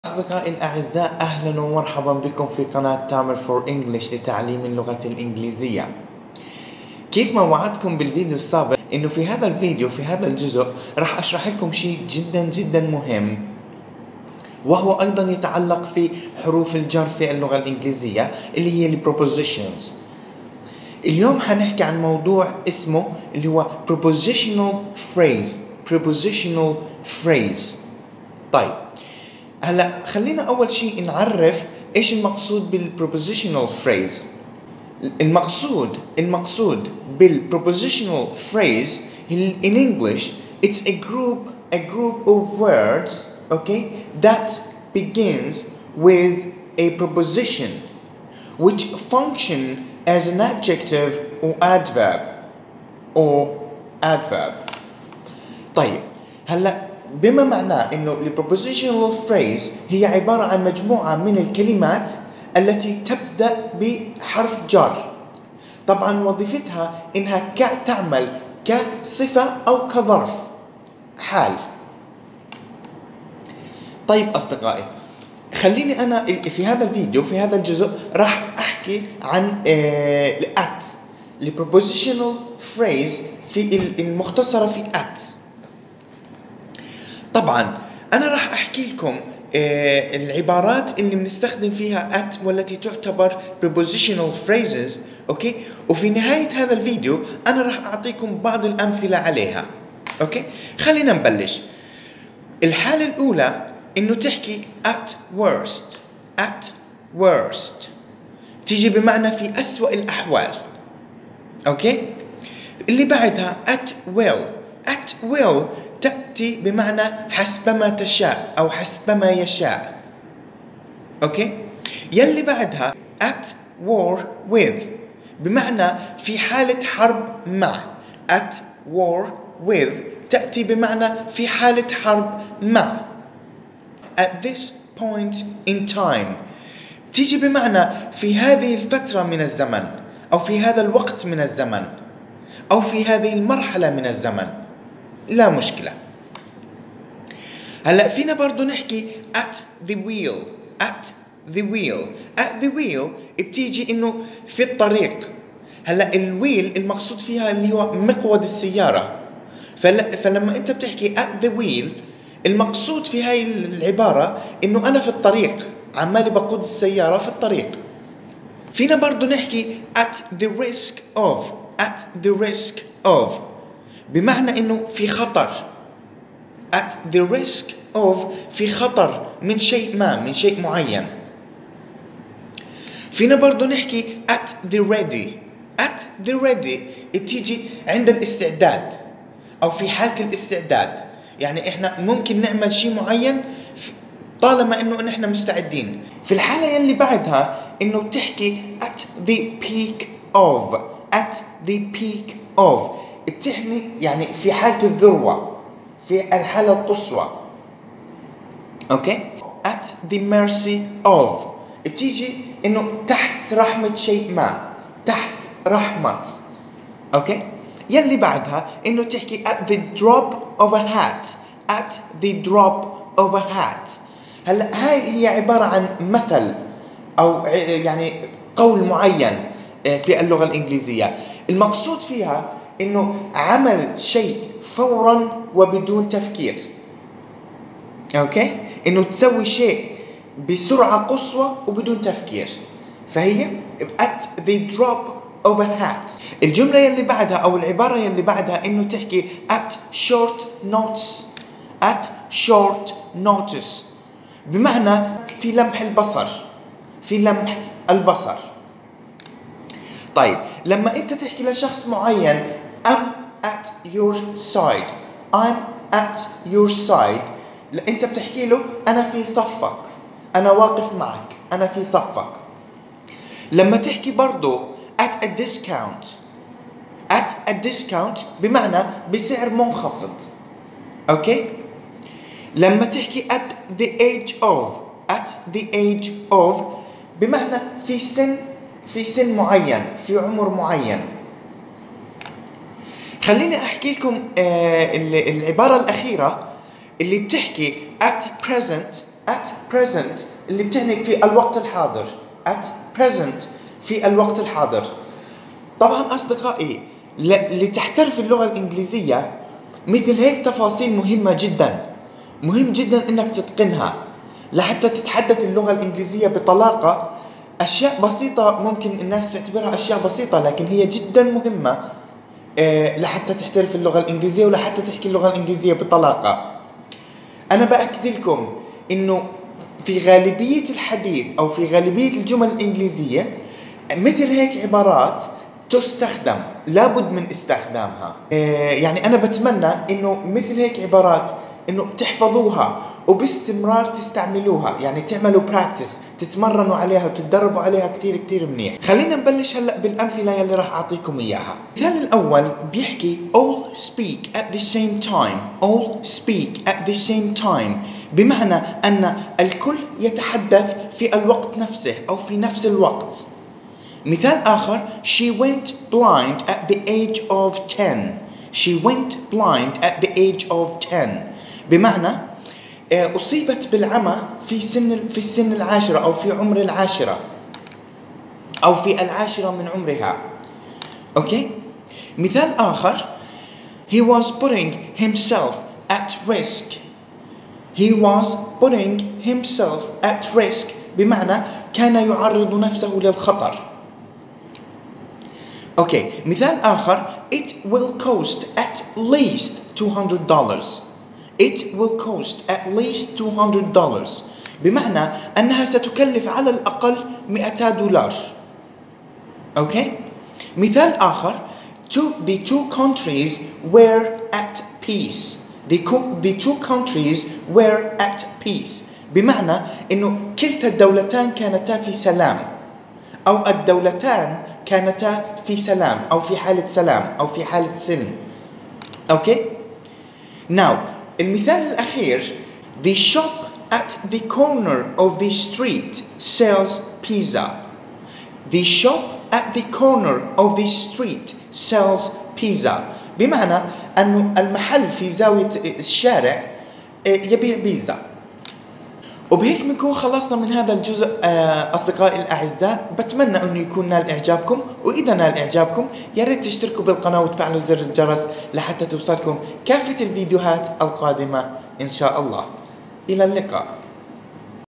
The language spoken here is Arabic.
أصدقائي الأعزاء، أهلا ومرحبا بكم في قناة تامر فور إنجليش لتعليم اللغة الإنجليزية. كيف ما وعدتكم بالفيديو السابق إنه في هذا الفيديو في هذا الجزء راح أشرح لكم شيء جدا مهم، وهو أيضا يتعلق في حروف الجر في اللغة الإنجليزية اللي هي prepositions. اليوم حنحكي عن موضوع اسمه اللي هو prepositional phrase. طيب، هلا خلينا اول شيء نعرف ايش المقصود بالبروبوزيشنال فريز. المقصود بالبروبوزيشنال فريز in English it's a group of words, okay, that begins with a preposition which function as an adjective or adverb. طيب، هلا بما معناه انه البروبوزيشنال فريز هي عبارة عن مجموعة من الكلمات التي تبدأ بحرف جر. طبعا وظيفتها انها تعمل كصفة او كظرف حال. طيب اصدقائي، خليني انا في هذا الفيديو في هذا الجزء راح احكي عن البروبوزيشنال فريز في المختصرة في طبعا أنا راح أحكي لكم العبارات اللي بنستخدم فيها والتي تعتبر prepositional phrases، أوكي؟ وفي نهاية هذا الفيديو أنا راح أعطيكم بعض الأمثلة عليها، أوكي؟ خلينا نبلش. الحالة الأولى إنه تحكي at worst تيجي بمعنى في أسوأ الأحوال، أوكي؟ اللي بعدها at will تأتي بمعنى حسبما تشاء أو حسبما يشاء، أوكي؟ يلي بعدها at war with بمعنى في حالة حرب مع. at war with تأتي بمعنى في حالة حرب مع. at this point in time تيجي بمعنى في هذه الفترة من الزمن، أو في هذا الوقت من الزمن، أو في هذه المرحلة من الزمن، لا مشكلة. هلا فينا برضو نحكي at the wheel بتيجي انه في الطريق. هلا الويل المقصود فيها اللي هو مقود السيارة، فلما انت بتحكي at the wheel المقصود في هاي العبارة انه انا في الطريق، عمالي بقود السيارة في الطريق. فينا برضو نحكي at the risk of بمعنى انه في خطر. at the risk of في خطر من شيء من شيء معين. فينا برضو نحكي at the ready بتيجي عند الاستعداد او في حالة الاستعداد، يعني احنا ممكن نعمل شيء معين طالما انه احنا مستعدين. في الحالة يلي بعدها انه بتحكي at the peak of بتحمي يعني في حالة الذروة، في الحالة القصوى، اوكي؟ at the mercy of بتيجي انه تحت رحمة شيء ما، تحت رحمة، اوكي؟ يلي بعدها انه تحكي at the drop of a hat. هلا هاي هي عبارة عن مثل او يعني قول معين في اللغة الإنجليزية. المقصود فيها انه عمل شيء فورا وبدون تفكير، اوكي؟ انه تسوي شيء بسرعة قصوى وبدون تفكير، فهي at the drop of a hat. الجملة يلي بعدها او العبارة يلي بعدها انه تحكي at short notice بمعنى في لمح البصر. طيب، لما انت تحكي لشخص معين I'm at your side انت بتحكي له انا في صفك، انا واقف معك، انا في صفك. لما تحكي برضو at a discount بمعنى بسعر منخفض، اوكي؟ لما تحكي at the age of بمعنى في سن معين، في عمر معين. خليني احكي لكم العبارة الأخيرة اللي بتحكي at present at present اللي بتعني في الوقت الحاضر. at present في الوقت الحاضر. طبعا أصدقائي لتحترف اللغة الإنجليزية مثل هيك تفاصيل مهمة جدا، مهم جدا إنك تتقنها لحتى تتحدث اللغة الإنجليزية بطلاقة. أشياء بسيطة ممكن الناس تعتبرها أشياء بسيطة، لكن هي جدا مهمة لحتى تحترف اللغة الإنجليزية ولحتى تحكي اللغة الإنجليزية بطلاقة. أنا بأكد لكم إنه في غالبية الحديث أو في غالبية الجمل الإنجليزية مثل هيك عبارات تستخدم، لابد من استخدامها. يعني أنا بتمنى إنه مثل هيك عبارات إنه تحفظوها وباستمرار تستعملوها، يعني تعملوا practice، تتمرنوا عليها وتتدربوا عليها كتير كتير منيح. خلينا نبلش هلأ بالأمثلة يلي راح أعطيكم إياها. المثال الأول بيحكي all speak at the same time. all speak at the same time بمعنى أن الكل يتحدث في الوقت نفسه أو في نفس الوقت. مثال آخر she went blind at the age of 10. she went blind at the age of 10 بمعنى أصيبت بالعمى في السن العاشرة أو في عمر العاشرة أو في العاشرة من عمرها. أوكي. مثال آخر he was putting himself at risk. he was putting himself at risk بمعنى كان يعرض نفسه للخطر. أوكي. مثال آخر it will cost at least $200. it will cost at least $200 بمعنى أنها ستكلف على الأقل $200. أوكي. مثال آخر the two countries were at peace. the two countries were at peace بمعنى إنه كلتا الدولتان كانتا في سلام، أو الدولتان كانتا في سلام أو في حالة سلام أو في حالة سلم. أوكي. now المثال الأخير the shop at the corner of the street sells pizza. the shop at the corner of the street sells pizza بمعنى أنه المحل في زاوية الشارع يبيع بيتزا. وبهيك بنكون خلصنا من هذا الجزء أصدقائي الأعزاء. بتمنى أنه يكون نال إعجابكم، وإذا نال إعجابكم يا ريت تشتركوا بالقناة وتفعلوا زر الجرس لحتى توصلكم كافة الفيديوهات القادمة إن شاء الله. إلى اللقاء.